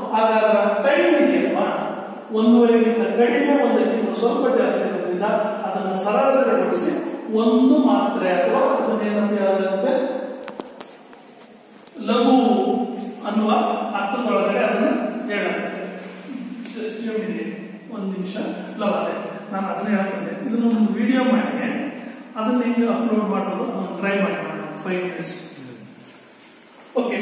ಆಗ ಅದರ ಟೈಮ್ ಇದೆಯಲ್ವಾ 1.5ಗಿಂತ ಕಡಿಮೆ 1ಕ್ಕಿಂತ ಸ್ವಲ್ಪ ಜಾಸ್ತಿ ಇರೋದ್ರಿಂದ ಅದನ್ನು ಸರಾಸರಿಗೊಳಿಸಿ ಒಂದು ಮಾತ್ರೆ ಅಥವಾ ಅದನ್ನೇನಂತ ಹೇಳಲಾಗುತ್ತೆ ಲಘು ಅನ್ನುವ ಅರ್ಥದೊಳಗಡೆ ಅದನ್ನು ಹೇಳಲಾಗುತ್ತೆ. ಒಂದು ನಿಮಿಷ ಲವಾದೆ ನಾನು ಅದನ್ನ ಹೇಳ್ಕೊಂಡೆ. ಇದನ್ನು ಒಂದು ವಿಡಿಯೋ ಮಾಡಿ ಅದನ್ನ ಹೆಂಗೆ ಅಪ್ಲೋಡ್ ಮಾಡೋದು ಅದನ್ನು ಟ್ರೈ ಮಾಡಿ 5 minutes. ಓಕೆ,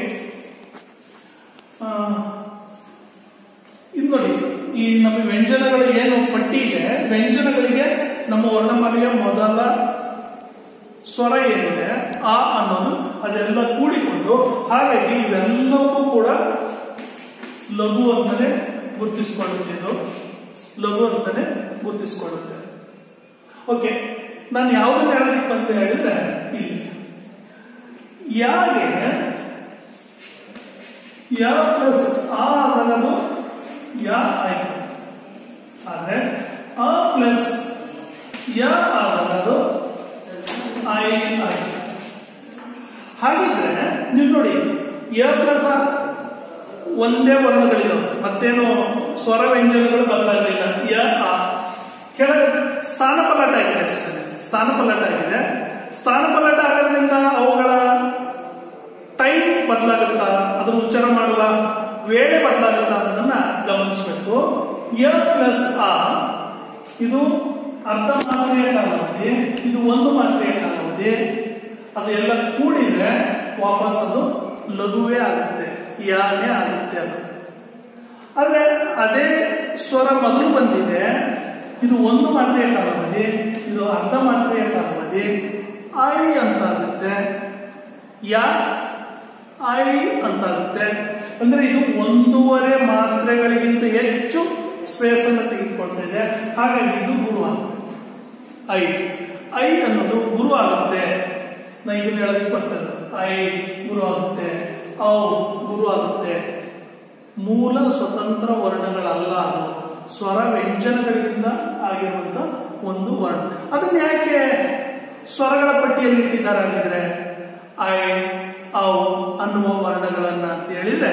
ಇದು ನೋಡಿ, ಈ ನಮ್ಮ ವ್ಯಂಜನಗಳ ಏನು ಪಟ್ಟಿ ಇದೆ, ವ್ಯಂಜನಗಳಿಗೆ ನಮ್ಮ ವರ್ಣಮಾಲೆಯ ಮೊದಲ ಸ್ವರ ಏನಿದೆ ಆ ಅನ್ನೋದು ಅದೆಲ್ಲ ಕೂಡಿಕೊಂಡು, ಹಾಗಾಗಿ ಇವೆಲ್ಲವೂ ಕೂಡ ಲಘು ಅಂತಾನೆ ಗುರುತಿಸಿಕೊಳ್ಳುತ್ತೆ. ಲಘು ಅಂತಾನೆ ಗುರುತಿಸಿಕೊಳ್ಳುತ್ತೆ. ಓಕೆ, ನಾನು ಯಾವುದನ್ನ ಹೇಳಬೇಕು ಅಂತ ಹೇಳಿದ್ರೆ, ಇಲ್ಲಿ ಯಾಗೆ ಯ ಪ್ಲಸ್ ಆ ಅನ್ನೋದು ಯಾ ಆಯ್ತು, ಆದ್ರೆ ಅ ಪ್ಲಸ್ ಯ ಅನ್ನೋದು ಐ ಆಯ್ತು. ಹಾಗಿದ್ರೆ ನೀವು ನೋಡಿ, ಯ ಪ್ಲಸ್ ಒಂದೇ ವರ್ಣಗಳಿವೆ, ಮತ್ತೇನು ಸ್ವರ ವ್ಯಂಜನಗಳು ಬದಲಾಗಲಿಲ್ಲ. ಯ ಆ ಕೆಳಗೆ ಸ್ಥಾನಪಲ್ಲಟ ಆಗಿದೆ ಅಷ್ಟೇ, ಸ್ಥಾನಪಲ್ಲಟ ಆಗಿದೆ. ಸ್ಥಾನಪಲ್ಲಟ ಆಗೋದ್ರಿಂದ ಅವುಗಳ ಟೈಮ್ ಬದಲಾಗುತ್ತಾ, ಅದನ್ನು ಉಚ್ಚಾರ ಮಾಡುವ ವೇಳೆ ಬದಲಾಗುತ್ತಾ ಅನ್ನೋದನ್ನ ಗಮನಿಸಬೇಕು. ಯ ಪ್ಲಸ್ ಆ ಇದು ಅರ್ಧ ಮಾತ್ರೆಯ ಕಾಲಾವಧಿ, ಇದು ಒಂದು ಮಾತ್ರೆಯ ಕಾಲಾವಧಿ. ಅದೆಲ್ಲ ಕೂಡಿದ್ರೆ ವಾಪಸ್ ಅದು ಲಘುವೇ ಆಗುತ್ತೆ, ಯಾನೇ ಆಗುತ್ತೆ ಅದು. ಆದ್ರೆ ಅದೇ ಸ್ವರ ಮೊದಲು ಬಂದಿದೆ, ಇದು ಒಂದು ಮಾತ್ರೆಯ ಕಾಲಾವಧಿ, ಇದು ಅರ್ಧ ಮಾತ್ರೆಯ ಕಾಲಾವಧಿ, ಐ ಅಂತ ಆಗುತ್ತೆ, ಯಾ ಐ ಅಂತ ಆಗುತ್ತೆ. ಅಂದ್ರೆ ಇದು 1.5 ಮಾತ್ರೆಗಳಿಗಿಂತ ಹೆಚ್ಚು ಸ್ಪೇಸ್ ಅನ್ನು ತೆಗೆದುಕೊಳ್ತಾ ಇದೆ. ಹಾಗಾಗಿ ಇದು ಗುರು ಆಗುತ್ತೆ. ಐ ಅನ್ನೋದು ಗುರು ಆಗುತ್ತೆ. ನಾ ಇದನ್ನ ಹೇಳೋದಕ್ಕೆ ಬರ್ತದೆ. ಐ ಗುರು ಆಗುತ್ತೆ, ಔ ಗುರು ಆಗುತ್ತೆ. ಮೂಲ ಸ್ವತಂತ್ರ ವರ್ಣಗಳಲ್ಲ, ಅದು ಸ್ವರ ವ್ಯಂಜನಗಳಿಂದ ಆಗಿರುವಂತ ಒಂದು ವರ್ಣ. ಅದನ್ನ ಯಾಕೆ ಸ್ವರಗಳ ಪಟ್ಟಿಯಲ್ಲಿ ಇಟ್ಟಿದ್ದಾರೆ ಆಗಿದ್ರೆ ಐ ಔ ಅನ್ನುವ ವರ್ಣಗಳನ್ನ ಅಂತ ಹೇಳಿದ್ರೆ,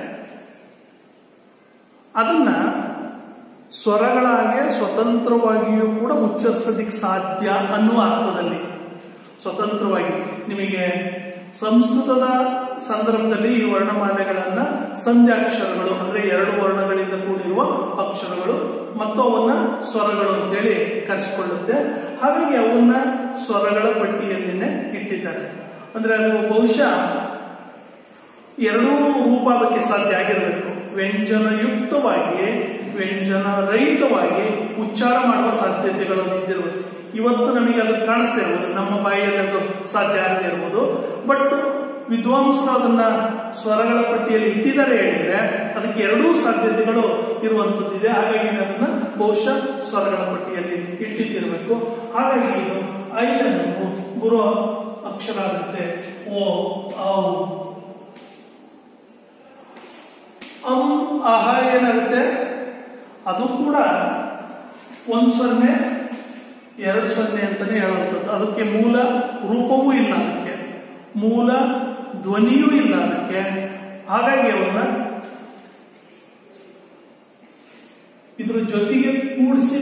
ಅದನ್ನ ಸ್ವರಗಳಾಗೆ ಸ್ವತಂತ್ರವಾಗಿಯೂ ಕೂಡ ಉಚ್ಚರಿಸೋದಿಕ್ ಸಾಧ್ಯ ಅನ್ನುವ ಅರ್ಥದಲ್ಲಿ. ಸ್ವತಂತ್ರವಾಗಿ ನಿಮಗೆ ಸಂಸ್ಕೃತದ ಸಂದರ್ಭದಲ್ಲಿ ಈ ವರ್ಣಮಾಲೆಗಳನ್ನ ಸಂಧ್ಯಾಕ್ಷರಗಳು ಅಂದ್ರೆ 2 ವರ್ಣಗಳಿಂದ ಕೂಡಿರುವ ಅಕ್ಷರಗಳು ಮತ್ತು ಅವನ್ನ ಸ್ವರಗಳು ಅಂತೇಳಿ ಕರೆಸಿಕೊಳ್ಳುತ್ತೆ. ಹಾಗಾಗಿ ಅವನ್ನ ಸ್ವರಗಳ ಪಟ್ಟಿಯಲ್ಲಿನೇ ಇಟ್ಟಿದ್ದಾರೆ. ಅಂದ್ರೆ ಅದು ಬಹುಶಃ 2 ರೂಪ ಅದಕ್ಕೆ ಸಾಧ್ಯ ಆಗಿರಬೇಕು. ವ್ಯಂಜನಯುಕ್ತವಾಗಿ, ವ್ಯಂಜನ ರಹಿತವಾಗಿ ಉಚ್ಚಾರ ಮಾಡುವ ಸಾಧ್ಯತೆಗಳು ಇದ್ದಿರಬೇಕು. ಇವತ್ತು ನಮಗೆ ಅದು ಕಾಣಿಸ್ತಾ ಇರ್ಬೋದು, ನಮ್ಮ ಬಾಯಿಯಲ್ಲಿ ಅದು ಸಾಧ್ಯ ಆಗದೆ ಇರ್ಬೋದು. ಬಟ್ ವಿದ್ವಾಂಸರು ಅದನ್ನ ಸ್ವರಗಳ ಪಟ್ಟಿಯಲ್ಲಿ ಇಟ್ಟಿದ್ದಾರೆ ಹೇಳಿದ್ರೆ ಅದಕ್ಕೆ 2 ಸಾಧ್ಯತೆಗಳು ಇರುವಂತದ್ದಿದೆ. ಹಾಗಾಗಿ ಅದನ್ನ ಬಹುಶಃ ಸ್ವರಗಳ ಪಟ್ಟಿಯಲ್ಲಿ ಇಟ್ಟಿದ್ದಿರಬೇಕು. ಹಾಗಾಗಿ ಇದು ಐ ಅನ್ನು ಗುರು ಅಕ್ಷರ ಆಗುತ್ತೆ. ಓ ಔ ಆಹ ಏನಾಗುತ್ತೆ, ಅದು ಕೂಡ 1-0 2-0 ಅಂತಾನೆ ಹೇಳುವಂಥದ್ದು. ಅದಕ್ಕೆ ಮೂಲ ರೂಪವೂ ಇಲ್ಲ, ಅದಕ್ಕೆ ಮೂಲ ಧ್ವನಿಯೂ ಇಲ್ಲ ಅದಕ್ಕೆ. ಹಾಗಾಗಿ ಅವನ್ನ ಇದ್ರ ಜೊತೆಗೆ ಕೂಡಿಸಿ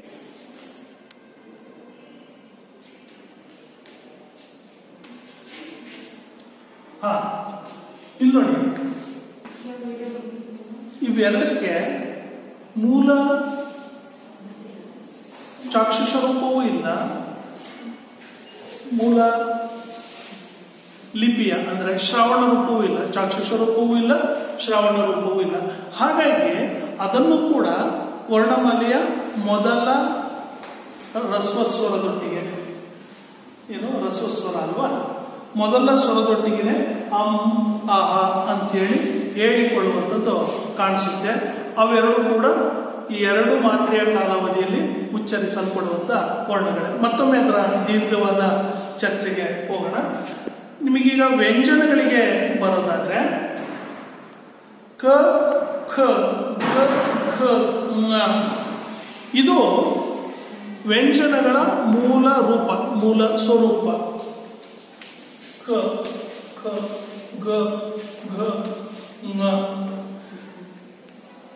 ಇಲ್ಲಿ ನೋಡಿ, ಇವೆರಡಕ್ಕೆ ಮೂಲ ಚಾಕ್ಷುಷ ರೂಪವೂ ಇಲ್ಲ, ಮೂಲ ಲಿಪಿಯ ಅಂದ್ರೆ ಶ್ರಾವಣ ರೂಪವೂ ಇಲ್ಲ, ಚಾಕ್ಷುಷ ರೂಪವೂ ಇಲ್ಲ, ಶ್ರಾವಣ ರೂಪವೂ ಇಲ್ಲ. ಹಾಗಾಗಿ ಅದನ್ನು ಕೂಡ ವರ್ಣಮಾಲೆಯ ಮೊದಲ ರಸ್ವಸ್ವರದೊಟ್ಟಿಗೆ, ಏನು ರಸ್ವಸ್ವರ ಅಲ್ವಾ, ಮೊದಲ ಸ್ವರದೊಟ್ಟಿಗೆ ಆಹ ಅಂತೇಳಿ ಹೇಳಿಕೊಳ್ಳುವಂಥದ್ದು ಕಾಣಿಸುತ್ತೆ. ಅವೆರಡು ಕೂಡ ಈ 2 ಮಾತ್ರೆಯ ಕಾಲಾವಧಿಯಲ್ಲಿ ಉಚ್ಚರಿಸಲ್ಪಡುವಂತ ವರ್ಣಗಳೇ. ಮತ್ತೊಮ್ಮೆ ಅದರ ದೀರ್ಘವಾದ ಚರ್ಚೆಗೆ ಹೋಗೋಣ. ನಿಮಗೀಗ ವ್ಯಂಜನಗಳಿಗೆ ಬರೋದಾದ್ರೆ ಕ ಖ ಗ ಖ ङ ಇದು ವ್ಯಂಜನಗಳ ಮೂಲ ರೂಪ, ಮೂಲ ಸ್ವರೂಪ. ಕ ಖ ಗ ಘ ङ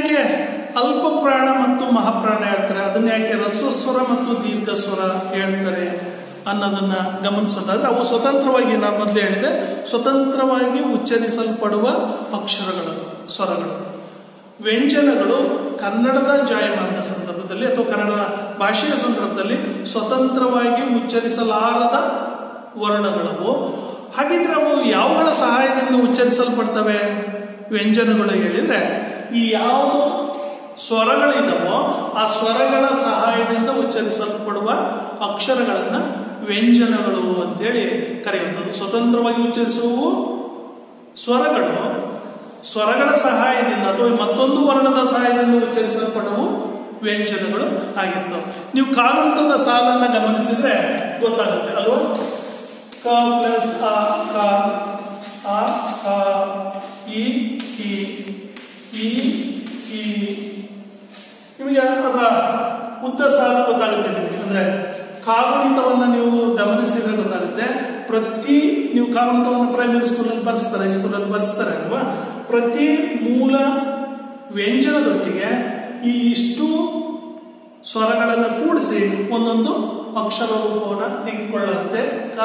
ಯಾಕೆ ಅಲ್ಪ ಪ್ರಾಣ ಮತ್ತು ಮಹಾಪ್ರಾಣ ಹೇಳ್ತಾರೆ, ಅದನ್ನ ಯಾಕೆ ರಸ್ವಸ್ವರ ಮತ್ತು ದೀರ್ಘ ಸ್ವರ ಹೇಳ್ತಾರೆ ಅನ್ನೋದನ್ನ ಗಮನಿಸೋದಾದ್ರೆ, ಅವು ಸ್ವತಂತ್ರವಾಗಿ, ನಾನು ಮೊದಲೇ ಹೇಳಿದೆ, ಸ್ವತಂತ್ರವಾಗಿ ಉಚ್ಚರಿಸಲ್ಪಡುವ ಅಕ್ಷರಗಳು, ಸ್ವರಗಳು. ವ್ಯಂಜನಗಳು ಕನ್ನಡದ ಜಾಯಮಾನ ಸಂದರ್ಭದಲ್ಲಿ ಅಥವಾ ಕನ್ನಡ ಭಾಷೆಯ ಸಂದರ್ಭದಲ್ಲಿ ಸ್ವತಂತ್ರವಾಗಿ ಉಚ್ಚರಿಸಲಾರದ ವರ್ಣಗಳವು. ಹಾಗಿದ್ರೆ ಅವು ಯಾವುಗಳ ಸಹಾಯದಿಂದ ಉಚ್ಚರಿಸಲ್ಪಡ್ತವೆ? ವ್ಯಂಜನಗಳು ಹೇಳಿದ್ರೆ ಈ ಯಾವುದು ಸ್ವರಗಳಿದಾವೋ ಆ ಸ್ವರಗಳ ಸಹಾಯದಿಂದ ಉಚ್ಚರಿಸಲ್ಪಡುವ ಅಕ್ಷರಗಳನ್ನ ವ್ಯಂಜನಗಳು ಅಂತೇಳಿ ಕರೆಯುವುದು. ಸ್ವತಂತ್ರವಾಗಿ ಉಚ್ಚರಿಸುವು ಸ್ವರಗಳು, ಸ್ವರಗಳ ಸಹಾಯದಿಂದ ಅಥವಾ ಮತ್ತೊಂದು ವರ್ಣದ ಸಹಾಯದಿಂದ ಉಚ್ಚರಿಸಲ್ಪಡುವು ವ್ಯಂಜನಗಳು ಆಗಿರ್ತವೆ. ನೀವು ಕಾಗುಣಿತದ ಸಾಲನ್ನ ಗಮನಿಸಿದ್ರೆ ಗೊತ್ತಾಗುತ್ತೆ ಅಲ್ವಾ? ಕ ಪ್ಲಸ್ ಅ, ಕ, ಅ, ಕ, ಇ, ಈ, ಈ, ಈ. ನಿಮಗೆ ಅದರ ಉದ್ದ ಸಾಲು ಗೊತ್ತಾಗುತ್ತೆ ನಿಮಗೆ. ಅಂದ್ರೆ ಕಾಗುಣಿತವನ್ನ ನೀವು ಗಮನಿಸಿದ್ರೆ ಗೊತ್ತಾಗುತ್ತೆ. ನೀವು ಕಾಗುಣಿತವನ್ನು ಪ್ರೈಮರಿ ಸ್ಕೂಲಲ್ಲಿ ಬರ್ಸ್ತಾರೆ, ಹೈಸ್ಕೂಲಲ್ಲಿ ಬರ್ಸ್ತಾರೆ ಅಲ್ವಾ? ಪ್ರತಿ ಮೂಲ ವ್ಯಂಜನದೊಟ್ಟಿಗೆ ಈ ಇಷ್ಟು ಸ್ವರಗಳನ್ನು ಕೂಡಿಸಿ ಒಂದೊಂದು ಅಕ್ಷರ ರೂಪವನ್ನು ತೆಗೆದುಕೊಳ್ಳುತ್ತೆ. ಕ,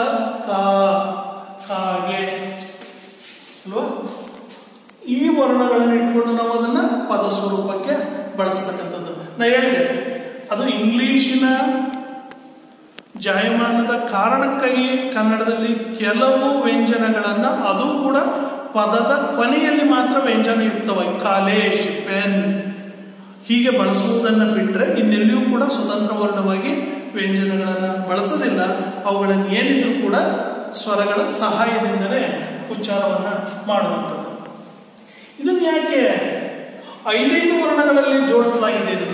ಕಾಗೆ ಅಲ್ವಾ? ಈ ವರ್ಣಗಳನ್ನು ಇಟ್ಕೊಂಡು ನಾವು ಅದನ್ನ ಪದ ಸ್ವರೂಪಕ್ಕೆ ಬಳಸ್ತಕ್ಕಂಥದ್ದು. ನಾ ಹೇಳಿದೆ ಅದು ಇಂಗ್ಲಿಶಿನ ಜಾಯಮಾನದ ಕಾರಣಕ್ಕಾಗಿ ಕನ್ನಡದಲ್ಲಿ ಕೆಲವು ವ್ಯಂಜನಗಳನ್ನ, ಅದು ಕೂಡ ಪದದ ಕೊನೆಯಲ್ಲಿ ಮಾತ್ರ ವ್ಯಂಜನಯುಕ್ತವಾಗಿ ಕಾಲೇಶ್, ಪೆನ್ ಹೀಗೆ ಬಳಸುವುದನ್ನು ಬಿಟ್ಟರೆ ಇನ್ನೆಲ್ಲಿಯೂ ಕೂಡ ಸ್ವತಂತ್ರ ವರ್ಣವಾಗಿ ವ್ಯಂಜನಗಳನ್ನ ಬಳಸೋದಿಲ್ಲ. ಅವುಗಳನ್ನು ಏನಿದ್ರು ಕೂಡ ಸ್ವರಗಳ ಸಹಾಯದಿಂದಲೇ ಉಚ್ಚಾರವನ್ನ ಮಾಡುವಂಥದ್ದು. ಇದನ್ನು ಯಾಕೆ 5 ವರ್ಣಗಳಲ್ಲಿ ಜೋಡಿಸಲಾಗಿದೆ? ಇದನ್ನ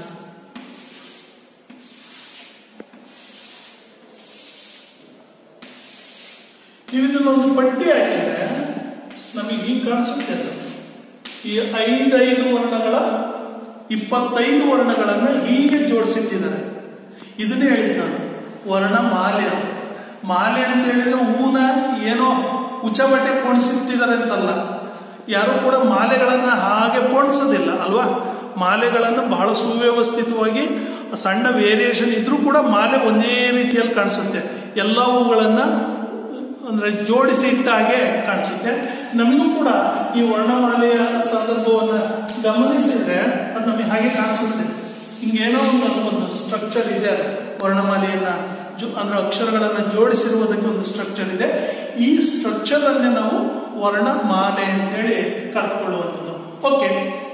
ನೀವು ಇದನ್ನ ಒಂದು ಪಟ್ಟಿ ಹಾಕಿದ್ರೆ ನಮಗೆ ಹೀಗೆ ಕಾಣಿಸುತ್ತೆ. ಈ 5 ವರ್ಣಗಳ 25 ವರ್ಣಗಳನ್ನ ಹೀಗೆ ಜೋಡಿಸಿಟ್ಟಿದ್ದಾರೆ. ಇದನ್ನೇ ಹೇಳಿದ್ ನಾನು, ವರ್ಣಮಾಲೆ. ಮಾಲೆ ಅಂತ ಹೇಳಿದ್ರೆ ಹೂನ ಏನೋ ಉಚ್ಚಬಟ್ಟೆ ಪೋಣಿಸಿಟ್ಟಿದ್ದಾರೆ ಅಂತಲ್ಲ. ಯಾರು ಕೂಡ ಮಾಲೆಗಳನ್ನ ಹಾಗೆ ಪೋಣಿಸೋದಿಲ್ಲ ಅಲ್ವಾ? ಮಾಲೆಗಳನ್ನು ಬಹಳ ಸುವ್ಯವಸ್ಥಿತವಾಗಿ, ಸಣ್ಣ ವೇರಿಯೇಷನ್ ಇದ್ರೂ ಕೂಡ ಮಾಲೆ ಒಂದೇ ರೀತಿಯಲ್ಲಿ ಕಾಣಿಸುತ್ತೆ. ಎಲ್ಲ ಹೂಗಳನ್ನ ಅಂದ್ರೆ ಜೋಡಿಸಿ ಇಟ್ಟ ಹಾಗೆ ಕಾಣಿಸುತ್ತೆ. ನಮಗೂ ಕೂಡ ಈ ವರ್ಣಮಾಲೆಯ ಸಂದರ್ಭವನ್ನ ಗಮನಿಸಿದ್ರೆ ಅದು ನಮಗೆ ಹಾಗೆ ಕಾಣಿಸುತ್ತೆ. ಹಿಂಗೇನೋ ಒಂದು ಸ್ಟ್ರಕ್ಚರ್ ಇದೆ. ವರ್ಣಮಾಲೆಯನ್ನ ಅಂದ್ರೆ ಅಕ್ಷರಗಳನ್ನ ಜೋಡಿಸಿರುವುದಕ್ಕೆ ಒಂದು ಸ್ಟ್ರಕ್ಚರ್ ಇದೆ. ಈ ಸ್ಟ್ರಕ್ಚರ್ ಅನ್ನೇ ನಾವು ವರ್ಣಮಾಲೆ ಅಂತೇಳಿ ಕರೆದುಕೊಳ್ಳುವಂಥದ್ದು. ಓಕೆ,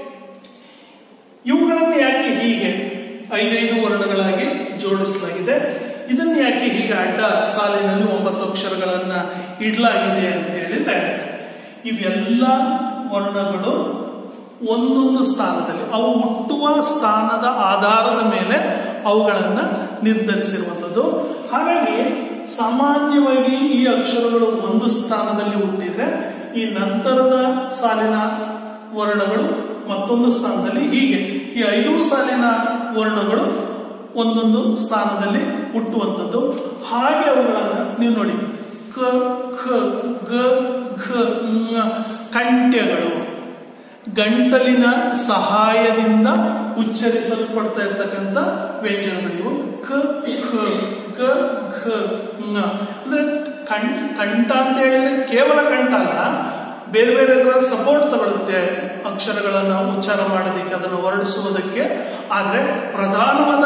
ಇವುಗಳನ್ನು ಯಾಕೆ ಹೀಗೆ 5 ವರ್ಣಗಳಾಗಿ ಜೋಡಿಸಲಾಗಿದೆ? ಇದನ್ನು ಯಾಕೆ ಹೀಗೆ ಅಡ್ಡ ಸಾಲಿನಲ್ಲಿ 9 ಅಕ್ಷರಗಳನ್ನ ಇಡಲಾಗಿದೆ ಅಂತ ಹೇಳಿದ್ರೆ, ಇವೆಲ್ಲ ವರ್ಣಗಳು ಒಂದೊಂದು ಸ್ಥಾನದಲ್ಲಿ, ಅವು ಹುಟ್ಟುವ ಸ್ಥಾನದ ಆಧಾರದ ಮೇಲೆ ಅವುಗಳನ್ನ ನಿರ್ಧರಿಸಿರುವಂಥದ್ದು. ಹಾಗಾಗಿ ಸಾಮಾನ್ಯವಾಗಿ ಈ ಅಕ್ಷರಗಳು ಒಂದು ಸ್ಥಾನದಲ್ಲಿ ಹುಟ್ಟಿದ್ರೆ ಈ ನಂತರದ ಸಾಲಿನ ವರ್ಣಗಳು ಮತ್ತೊಂದು ಸ್ಥಾನದಲ್ಲಿ, ಹೀಗೆ ಈ 5 ಸಾಲಿನ ವರ್ಣಗಳು ಒಂದೊಂದು ಸ್ಥಾನದಲ್ಲಿ ಹುಟ್ಟುವಂಥದ್ದು. ಹಾಗೆ ಅವುಗಳನ್ನ ನೀವು ನೋಡಿ, ಕ, ಖ, ಗ, ಘ, ಞ ಕಂಠ್ಯಗಳು ಗಂಟಲಿನ ಸಹಾಯದಿಂದ ಉಚ್ಚರಿಸಲ್ಪಡ್ತಾ ಇರ್ತಕ್ಕಂಥ ವ್ಯಂಜನಗಳಿವು. ಕ, ಖ, ಗ, ಘ, ಞ ಅಂದ್ರೆ ಕಂಠ ಅಂತ ಹೇಳಿದ್ರೆ ಕೇವಲ ಕಂಠ ಅಲ್ಲ, ಬೇರೆ ಬೇರೆ ಸಪೋರ್ಟ್ ತಗೊಳುತ್ತೆ ಅಕ್ಷರಗಳನ್ನ ಉಚ್ಚಾರ ಮಾಡೋದಕ್ಕೆ, ಅದನ್ನು ಹೊರಡಿಸುವುದಕ್ಕೆ. ಆದ್ರೆ ಪ್ರಧಾನವಾದ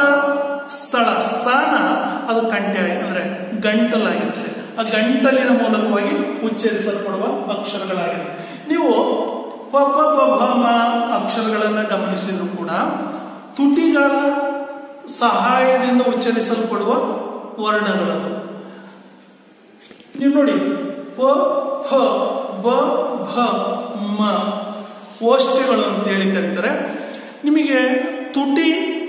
ಸ್ಥಾನ ಅದು ಕಂಠ ಅಂದ್ರೆ ಗಂಟಲಾಗಿರುತ್ತೆ. ಆ ಗಂಟಲಿನ ಮೂಲಕವಾಗಿ ಉಚ್ಚರಿಸಲ್ಪಡುವ ಅಕ್ಷರಗಳಾಗಿರುತ್ತೆ. ನೀವು ಪ, ಪ, ಪ, ಭ, ಮ ಅಕ್ಷರಗಳನ್ನ ಗಮನಿಸಿದ್ರು ಕೂಡ ತುಟಿಗಳ ಸಹಾಯದಿಂದ ಉಚ್ಚರಿಸಲ್ಪಡುವ ವರ್ಣಗಳು. ನೀವು ನೋಡಿ, ಪ, ಫ, ಬ, ಭ, ಮ ಓಷ್ಠಗಳು ಅಂತ ಹೇಳಿ ಕರೀತಾರೆ. ನಿಮಗೆ ತುಟಿ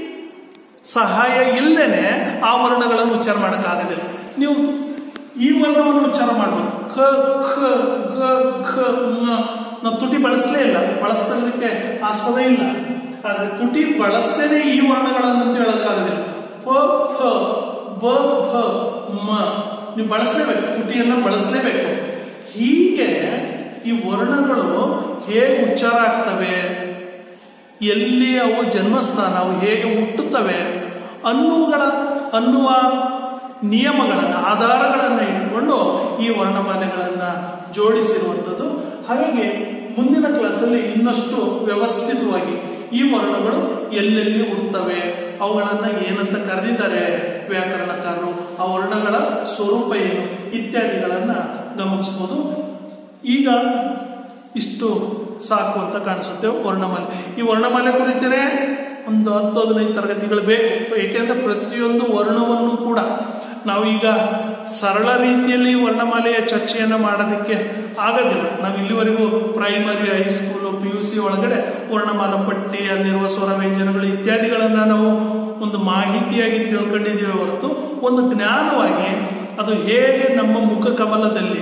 ಸಹಾಯ ಇಲ್ಲದೇನೆ ಆ ವರ್ಣಗಳನ್ನು ಉಚ್ಚಾರ ಮಾಡೋಕ್ಕಾಗೋದಿಲ್ಲ. ನೀವು ಈ ವರ್ಣವನ್ನು ಉಚ್ಚಾರ ಮಾಡಬೇಕು. ಕ, ಖ, ಗ, ಘ, ಞ ನಾವು ತುಟಿ ಬಳಸಲೇ ಇಲ್ಲ, ಬಳಸೋದಕ್ಕೆ ಆಸ್ಪದ ಇಲ್ಲ. ಆದ್ರೆ ತುಟಿ ಬಳಸ್ತೇನೆ ಈ ವರ್ಣಗಳನ್ನು ಹೇಳಕ್ಕಾಗೋದಿಲ್ಲ. ಪ, ಫ, ಬ, ಭ, ಮ ನೀವು ಬಳಸಲೇಬೇಕು, ತುಟಿಯನ್ನ ಬಳಸಲೇಬೇಕು. ಹೀಗೆ ಈ ವರ್ಣಗಳು ಹೇಗೆ ಉಚ್ಚಾರ ಆಗ್ತವೆ? ಎಲ್ಲಿ ಅವು ಜನ್ಮಸ್ಥಾನ, ಅವು ಹೇಗೆ ಹುಟ್ಟುತ್ತವೆ ಅನ್ನುವ ನಿಯಮಗಳನ್ನು, ಆಧಾರಗಳನ್ನು ಇಟ್ಟುಕೊಂಡು ಈ ವರ್ಣಮಾಲೆಗಳನ್ನು ಜೋಡಿಸಿರುವಂಥದ್ದು. ಹಾಗಾಗಿ ಮುಂದಿನ ಕ್ಲಾಸಲ್ಲಿ ಇನ್ನಷ್ಟು ವ್ಯವಸ್ಥಿತವಾಗಿ ಈ ವರ್ಣಗಳು ಎಲ್ಲೆಲ್ಲಿ ಹುಟ್ಟುತ್ತವೆ, ಅವುಗಳನ್ನು ಏನಂತ ಕರೆದಿದ್ದಾರೆ ವ್ಯಾಕರಣಕಾರರು, ಆ ವರ್ಣಗಳ ಸ್ವರೂಪ ಏನು ಇತ್ಯಾದಿಗಳನ್ನು ಗಮನಿಸಬಹುದು. ಈಗ ಇಷ್ಟು ಸಾಕು ಅಂತ ಕಾಣಿಸುತ್ತೆ ವರ್ಣಮಾಲೆ. ಈ ವರ್ಣಮಾಲೆ ಕುರಿತೇ ಒಂದು 10-15 ತರಗತಿಗಳು ಬೇಕು. ಏಕೆಂದ್ರೆ ಪ್ರತಿಯೊಂದು ವರ್ಣವನ್ನು ಕೂಡ ನಾವೀಗ ಸರಳ ರೀತಿಯಲ್ಲಿ ವರ್ಣಮಾಲೆಯ ಚರ್ಚೆಯನ್ನು ಮಾಡೋದಕ್ಕೆ ಆಗೋದಿಲ್ಲ. ನಾವು ಇಲ್ಲಿವರೆಗೂ ಪ್ರೈಮರಿ, ಹೈಸ್ಕೂಲು, PUC ಒಳಗಡೆ ವರ್ಣಮಾಲ ಪಟ್ಟಿ, ಅಲ್ಲಿರುವ ಸ್ವರ ವ್ಯಂಜನಗಳು ಇತ್ಯಾದಿಗಳನ್ನ ನಾವು ಒಂದು ಮಾಹಿತಿಯಾಗಿ ತಿಳ್ಕೊಂಡಿದ್ದೀವಿ ಹೊರತು ಒಂದು ಜ್ಞಾನವಾಗಿ ಅದು ಹೇಗೆ ನಮ್ಮ ಮುಖ ಕಮಲದಲ್ಲಿ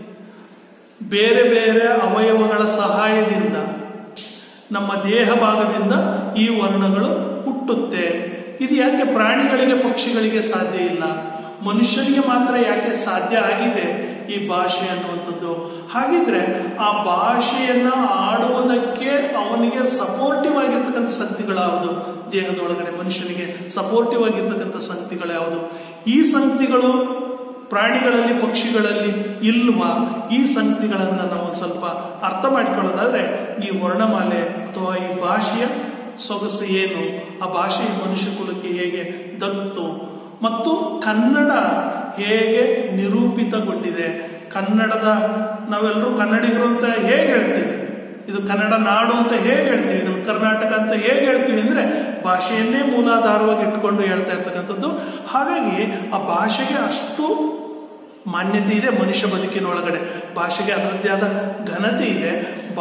ಬೇರೆ ಬೇರೆ ಅವಯವಗಳ ಸಹಾಯದಿಂದ ನಮ್ಮ ದೇಹ ಭಾಗದಿಂದ ಈ ವರ್ಣಗಳು ಹುಟ್ಟುತ್ತೆ. ಇದು ಯಾಕೆ ಪ್ರಾಣಿಗಳಿಗೆ, ಪಕ್ಷಿಗಳಿಗೆ ಸಾಧ್ಯ ಇಲ್ಲ, ಮನುಷ್ಯನಿಗೆ ಮಾತ್ರ ಯಾಕೆ ಸಾಧ್ಯ ಆಗಿದೆ ಈ ಭಾಷೆ ಅನ್ನುವಂಥದ್ದು? ಹಾಗಿದ್ರೆ ಆ ಭಾಷೆಯನ್ನ ಆಡುವುದಕ್ಕೆ ಅವನಿಗೆ ಸಪೋರ್ಟಿವ್ ಆಗಿರ್ತಕ್ಕಂಥ ಶಕ್ತಿಗಳು ಯಾವುದು? ದೇಹದೊಳಗಡೆ ಮನುಷ್ಯನಿಗೆ ಸಪೋರ್ಟಿವ್ ಆಗಿರ್ತಕ್ಕಂಥ ಶಕ್ತಿಗಳು ಯಾವುದು? ಈ ಶಕ್ತಿಗಳು ಪ್ರಾಣಿಗಳಲ್ಲಿ, ಪಕ್ಷಿಗಳಲ್ಲಿ ಇಲ್ವಾ? ಈ ಸಂಗತಿಗಳನ್ನ ನಾವು ಸ್ವಲ್ಪ ಅರ್ಥ ಮಾಡಿಕೊಳ್ಳೋದಾದ್ರೆ ಈ ವರ್ಣಮಾಲೆ ಅಥವಾ ಈ ಭಾಷೆಯ ಸೊಗಸು ಏನು, ಆ ಭಾಷೆ ಮನುಷ್ಯ ಕುಲಕ್ಕೆ ಹೇಗೆ ದತ್ತು, ಮತ್ತು ಕನ್ನಡ ಹೇಗೆ ನಿರೂಪಿತಗೊಂಡಿದೆ, ಕನ್ನಡದ ನಾವೆಲ್ಲರೂ ಕನ್ನಡಿಗರು ಅಂತ ಹೇಗೆ ಹೇಳ್ತೀವಿ, ಇದು ಕನ್ನಡ ನಾಡು ಅಂತ ಹೇಗೆ ಹೇಳ್ತೀವಿ, ಇದು ಕರ್ನಾಟಕ ಅಂತ ಹೇಗೆ ಹೇಳ್ತೀವಿ ಅಂದ್ರೆ ಭಾಷೆಯನ್ನೇ ಮೂಲಾಧಾರವಾಗಿ ಇಟ್ಕೊಂಡು ಹೇಳ್ತಾ ಇರ್ತಕ್ಕಂಥದ್ದು. ಹಾಗಾಗಿ ಆ ಭಾಷೆಗೆ ಅಷ್ಟು ಮಾನ್ಯತೆ ಇದೆ ಮನುಷ್ಯ ಬದುಕಿನೊಳಗಡೆ. ಭಾಷೆಗೆ ಅದರದ್ದೇ ಆದ ಘನತೆ ಇದೆ.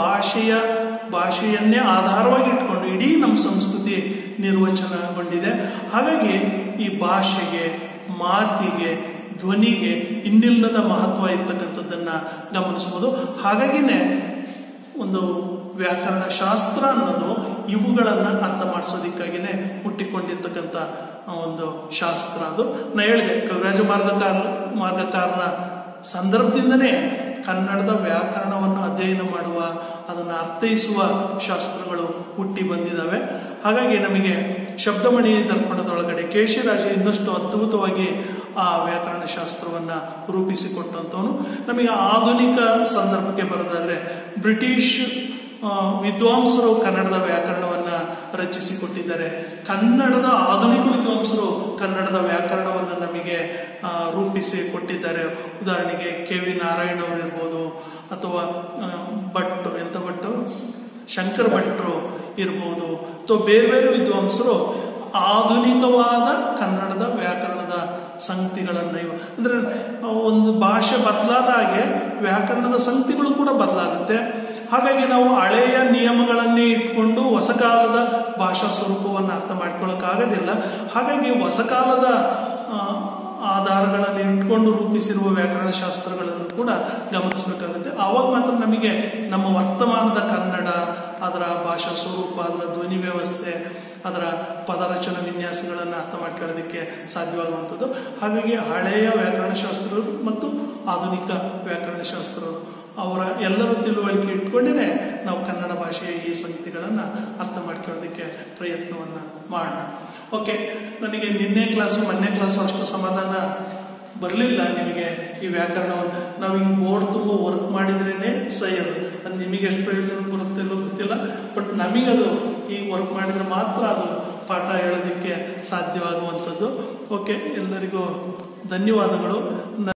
ಭಾಷೆಯನ್ನೇ ಆಧಾರವಾಗಿ ಇಟ್ಕೊಂಡು ಇಡೀ ನಮ್ಮ ಸಂಸ್ಕೃತಿ ನಿರ್ವಚನಗೊಂಡಿದೆ. ಹಾಗಾಗಿ ಈ ಭಾಷೆಗೆ, ಮಾತಿಗೆ, ಧ್ವನಿಗೆ ಇನ್ನಿಲ್ಲದ ಮಹತ್ವ ಇರ್ತಕ್ಕಂಥದ್ದನ್ನ ಗಮನಿಸಬಹುದು. ಹಾಗಾಗಿನೇ ಒಂದು ವ್ಯಾಕರಣ ಶಾಸ್ತ್ರ ಅನ್ನೋದು ಇವುಗಳನ್ನ ಅರ್ಥ ಮಾಡಿಸೋದಿಕ್ಕಾಗಿನೇ ಹುಟ್ಟಿಕೊಂಡಿರ್ತಕ್ಕಂಥ ಒಂದು ಶಾಸ್ತ್ರ. ಅದು ನಾ ಹೇಳಿದೆ, ಕವಿರಾಜ ಮಾರ್ಗಕಾರನ ಸಂದರ್ಭದಿಂದನೇ ಕನ್ನಡದ ವ್ಯಾಕರಣವನ್ನು ಅಧ್ಯಯನ ಮಾಡುವ, ಅದನ್ನು ಅರ್ಥೈಸುವ ಶಾಸ್ತ್ರಗಳು ಹುಟ್ಟಿ ಬಂದಿದ್ದಾವೆ. ಹಾಗಾಗಿ ನಮಗೆ ಶಬ್ದಮಣಿ ದರ್ಪಣದೊಳಗಡೆ ಕೇಶಿರಾಜ ಇನ್ನಷ್ಟು ಅದ್ಭುತವಾಗಿ ಆ ವ್ಯಾಕರಣ ಶಾಸ್ತ್ರವನ್ನ ರೂಪಿಸಿಕೊಟ್ಟಂತವನು. ನಮಗೆ ಆಧುನಿಕ ಸಂದರ್ಭಕ್ಕೆ ಬರೋದಾದ್ರೆ ಬ್ರಿಟಿಷ್ ವಿದ್ವಾಂಸರು ಕನ್ನಡದ ವ್ಯಾಕರಣವನ್ನ ರಚಿಸಿಕೊಟ್ಟಿದ್ದಾರೆ. ಕನ್ನಡದ ಆಧುನಿಕ ವಿದ್ವಾಂಸರು ಕನ್ನಡದ ವ್ಯಾಕರಣವನ್ನು ನಮಗೆ ರೂಪಿಸಿ ಕೊಟ್ಟಿದ್ದಾರೆ. ಉದಾಹರಣೆಗೆ KV ನಾರಾಯಣ ಅವರು ಇರ್ಬೋದು, ಅಥವಾ ಶಂಕರ ಭಟ್ರು ಇರ್ಬೋದು, ಅಥವಾ ಬೇರೆ ಬೇರೆ ವಿದ್ವಾಂಸರು ಆಧುನಿಕವಾದ ಕನ್ನಡದ ವ್ಯಾಕರಣದ ಸಂಗತಿಗಳನ್ನ ಅಂದ್ರೆ ಒಂದು ಭಾಷೆ ಬದಲಾದ ಹಾಗೆ ವ್ಯಾಕರಣದ ಸಂಗತಿಗಳು ಕೂಡ ಬದಲಾಗುತ್ತೆ. ಹಾಗಾಗಿ ನಾವು ಹಳೆಯ ನಿಯಮಗಳನ್ನೇ ಇಟ್ಕೊಂಡು ಹೊಸ ಕಾಲದ ಭಾಷಾ ಸ್ವರೂಪವನ್ನು ಅರ್ಥ ಮಾಡ್ಕೊಳ್ಳೋಕ್ಕಾಗೋದಿಲ್ಲ. ಹಾಗಾಗಿ ಹೊಸ ಕಾಲದ ಆಧಾರಗಳನ್ನು ಇಟ್ಕೊಂಡು ರೂಪಿಸಿರುವ ವ್ಯಾಕರಣ ಶಾಸ್ತ್ರಗಳನ್ನು ಕೂಡ ಗಮನಿಸಬೇಕಾಗುತ್ತೆ. ಆವಾಗ ಮಾತ್ರ ನಮಗೆ ನಮ್ಮ ವರ್ತಮಾನದ ಕನ್ನಡ, ಅದರ ಭಾಷಾ ಸ್ವರೂಪ, ಅದರ ಧ್ವನಿ ವ್ಯವಸ್ಥೆ, ಅದರ ಪದರಚನ ವಿನ್ಯಾಸಗಳನ್ನು ಅರ್ಥ ಮಾಡ್ಕೊಳ್ಳೋದಕ್ಕೆ ಸಾಧ್ಯವಾಗುವಂಥದ್ದು. ಹಾಗಾಗಿ ಹಳೆಯ ವ್ಯಾಕರಣ ಶಾಸ್ತ್ರರು ಮತ್ತು ಆಧುನಿಕ ವ್ಯಾಕರಣ ಶಾಸ್ತ್ರರು ಅವರ ಎಲ್ಲರ ತಿಳುವಳಿಕೆ ಇಟ್ಕೊಂಡಿನೇ ನಾವು ಕನ್ನಡ ಭಾಷೆಯ ಈ ಸಂಗತಿಗಳನ್ನು ಅರ್ಥ ಮಾಡ್ಕೊಳ್ಳೋದಕ್ಕೆ ಪ್ರಯತ್ನವನ್ನು ಮಾಡೋಣ. ಓಕೆ, ನನಗೆ ನಿನ್ನೆ ಕ್ಲಾಸು ಮೊನ್ನೆ ಕ್ಲಾಸು ಅಷ್ಟು ಸಮಾಧಾನ ಬರಲಿಲ್ಲ. ನಿಮಗೆ ಈ ವ್ಯಾಕರಣವನ್ನು ನಾವು ಈ ಬೋರ್ಡ್ ತುಂಬ ವರ್ಕ್ ಮಾಡಿದ್ರೇನೆ ಸಹಿ. ಅದು ನಿಮಗೆ ಎಷ್ಟು ಪ್ರಯೋಜನ ಬರುತ್ತಿಲ್ಲೋ ಗೊತ್ತಿಲ್ಲ, ಬಟ್ ನಮಗದು ಈ ವರ್ಕ್ ಮಾಡಿದ್ರೆ ಮಾತ್ರ ಅದು ಪಾಠ ಹೇಳೋದಕ್ಕೆ ಸಾಧ್ಯವಾಗುವಂಥದ್ದು. ಓಕೆ, ಎಲ್ಲರಿಗೂ ಧನ್ಯವಾದಗಳು.